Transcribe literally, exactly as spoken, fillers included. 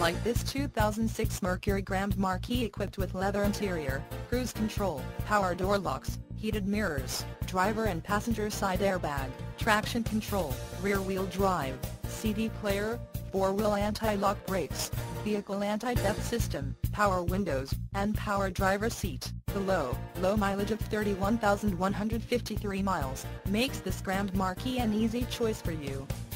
like this two thousand six Mercury Grand Marquis equipped with leather interior, cruise control, power door locks, heated mirrors, driver and passenger side airbag, traction control, rear-wheel drive, C D player, four-wheel anti-lock brakes, vehicle anti-theft system, power windows, and power driver seat. The low, low mileage of thirty-one thousand one hundred fifty-three miles makes this Grand Marquis an easy choice for you.